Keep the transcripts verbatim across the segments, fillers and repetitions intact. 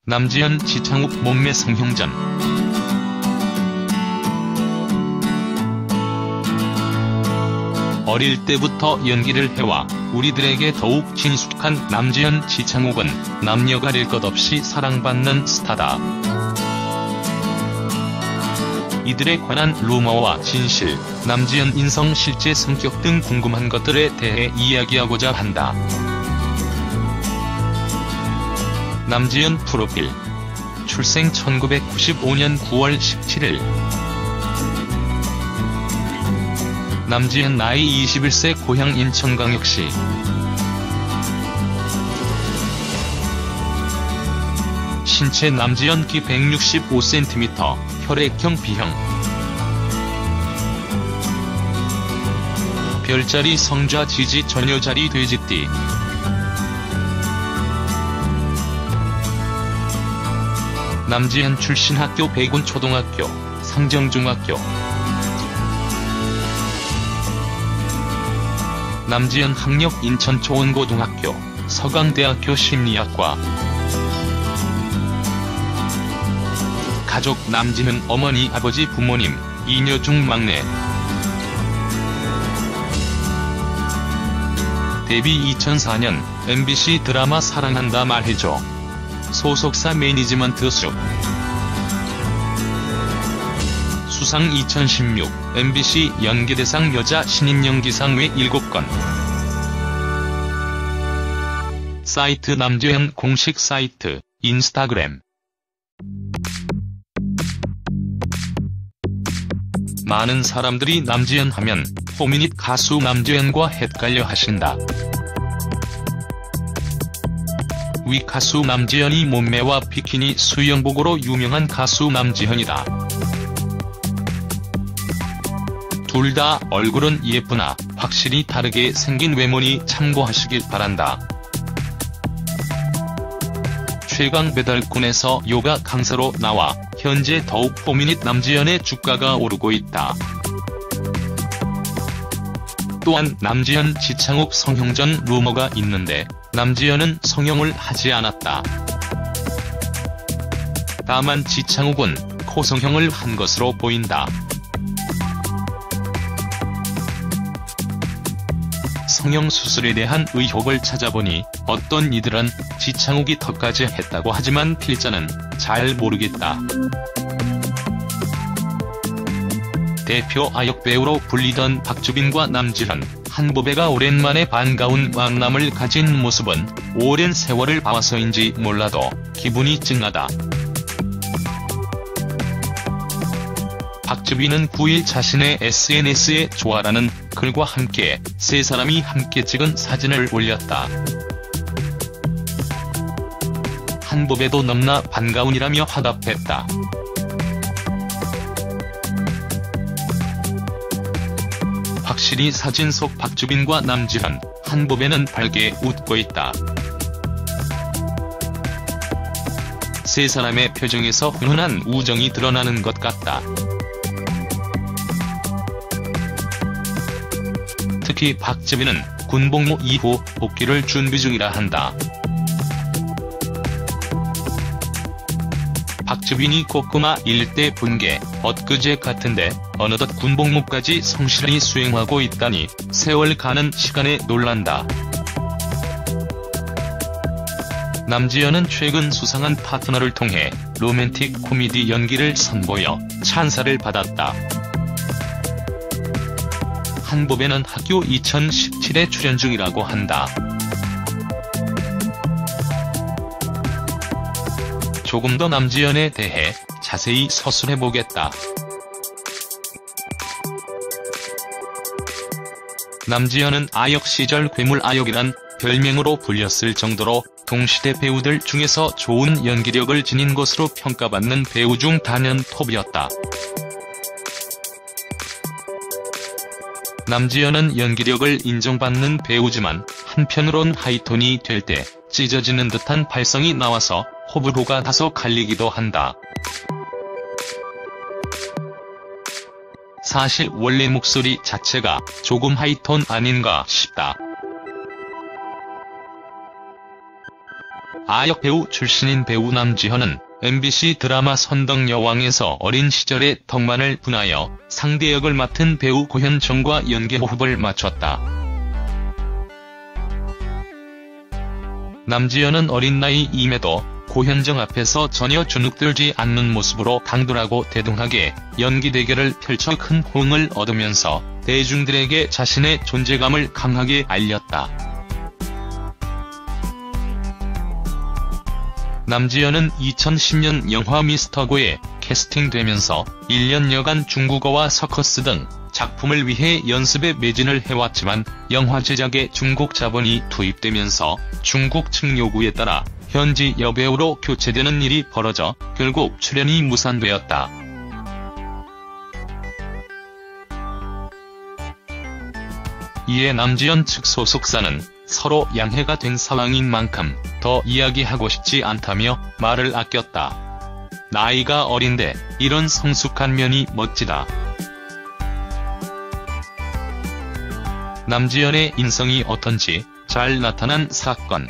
남지현 지창욱 몸매 성형전. 어릴 때부터 연기를 해와 우리들에게 더욱 친숙한 남지현 지창욱은 남녀 가릴 것 없이 사랑받는 스타다. 이들에 관한 루머와 진실, 남지현 인성 실제 성격 등 궁금한 것들에 대해 이야기하고자 한다. 남지현 프로필. 출생 천구백구십오 년 구월 십칠일. 남지현 나이 이십일 세, 고향 인천광역시. 신체 남지현 키 백육십오 센티미터, 혈액형 B형. 별자리 성좌 지지 전여자리 돼지띠. 남지현 출신 학교 백운초등학교, 상정중학교. 남지현 학력 인천초원고등학교, 서강대학교 심리학과. 가족 남지현 어머니 아버지 부모님, 이녀 중 막내. 데뷔 이천사 년 엠비씨 드라마 사랑한다 말해줘. 소속사 매니지먼트 수. 수상 이천십육 엠비씨 연기대상 여자 신인 연기상 외 일곱 건. 사이트 남지현 공식 사이트, 인스타그램. 많은 사람들이 남지현 하면 포미닛 가수 남지현과 헷갈려 하신다. 위 가수 남지현이 몸매와 비키니 수영복으로 유명한 가수 남지현이다. 둘 다 얼굴은 예쁘나 확실히 다르게 생긴 외모니 참고하시길 바란다. 최강 배달꾼에서 요가 강사로 나와 현재 더욱 포미닛 남지현의 주가가 오르고 있다. 또한 남지현 지창욱 성형전 루머가 있는데 남지현은 성형을 하지 않았다. 다만 지창욱은 코 성형을 한 것으로 보인다. 성형 수술에 대한 의혹을 찾아보니 어떤 이들은 지창욱이 턱까지 했다고 하지만 필자는 잘 모르겠다. 대표 아역배우로 불리던 박주빈과 남지현, 한보배가 오랜만에 반가운 만남을 가진 모습은 오랜 세월을 봐와서인지 몰라도 기분이 찡하다. 박주빈은 구 일 자신의 에스엔에스에 좋아라는 글과 함께 세 사람이 함께 찍은 사진을 올렸다. 한보배도 넘나 반가운이라며 화답했다. 확실히 사진 속 박주빈과 남지현, 한보배는 밝게 웃고 있다. 세 사람의 표정에서 훈훈한 우정이 드러나는 것 같다. 특히 박주빈은 군복무 이후 복귀를 준비 중이라 한다. 박주빈이 꼬꼬마 일대 분개, 엊그제 같은데 어느덧 군복무까지 성실히 수행하고 있다니 세월 가는 시간에 놀란다. 남지현은 최근 수상한 파트너를 통해 로맨틱 코미디 연기를 선보여 찬사를 받았다. 한보배는 학교 이천십칠에 출연 중이라고 한다. 조금 더 남지현에 대해 자세히 서술해보겠다. 남지현은 아역 시절 괴물아역이란 별명으로 불렸을 정도로 동시대 배우들 중에서 좋은 연기력을 지닌 것으로 평가받는 배우 중 단연 톱이었다. 남지현은 연기력을 인정받는 배우지만 한편으론 하이톤이 될 때 찢어지는 듯한 발성이 나와서 호불호가 다소 갈리기도 한다. 사실 원래 목소리 자체가 조금 하이톤 아닌가 싶다. 아역 배우 출신인 배우 남지현은 엠비씨 드라마 선덕여왕에서 어린 시절의 덕만을 분하여 상대 역을 맡은 배우 고현정과 연기 호흡을 맞췄다. 남지현은 어린 나이임에도 고현정 앞에서 전혀 주눅들지 않는 모습으로 당돌하고 대등하게 연기 대결을 펼쳐 큰 호응을 얻으면서 대중들에게 자신의 존재감을 강하게 알렸다. 남지현은 이천십 년 영화 미스터고에 캐스팅되면서 일 년여간 중국어와 서커스 등 작품을 위해 연습에 매진을 해왔지만 영화 제작에 중국 자본이 투입되면서 중국 측 요구에 따라 현지 여배우로 교체되는 일이 벌어져 결국 출연이 무산되었다. 이에 남지현 측 소속사는 서로 양해가 된 상황인 만큼 더 이야기하고 싶지 않다며 말을 아꼈다. 나이가 어린데 이런 성숙한 면이 멋지다. 남지현의 인성이 어떤지 잘 나타난 사건.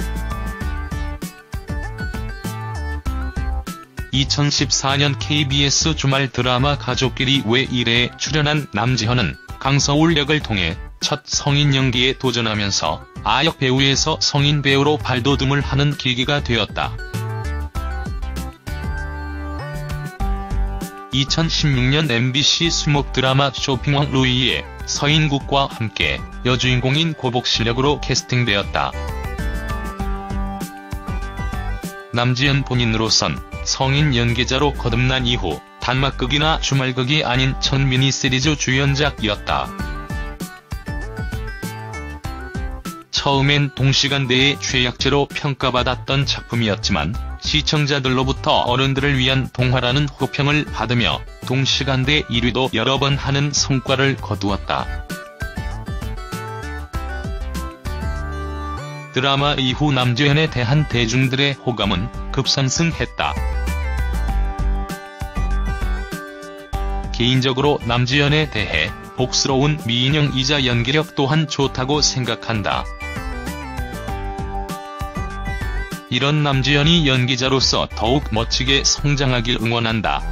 이천십사 년 케이비에스 주말 드라마 가족끼리 왜 이래에 출연한 남지현은 강서울 역을 통해 첫 성인 연기에 도전하면서 아역 배우에서 성인 배우로 발돋움을 하는 계기가 되었다. 이천십육 년 엠비씨 수목 드라마 쇼핑왕 루이에 서인국과 함께 여주인공인 고복실력으로 캐스팅되었다. 남지현 본인으로선 성인 연기자로 거듭난 이후 단막극이나 주말극이 아닌 첫 미니시리즈 주연작이었다. 처음엔 동시간대의 최약체로 평가받았던 작품이었지만 시청자들로부터 어른들을 위한 동화라는 호평을 받으며 동시간대 일 위도 여러 번 하는 성과를 거두었다. 드라마 이후 남지현에 대한 대중들의 호감은 급상승했다. 개인적으로 남지현에 대해 복스러운 미인형이자 연기력 또한 좋다고 생각한다. 이런 남지현이 연기자로서 더욱 멋지게 성장하길 응원한다.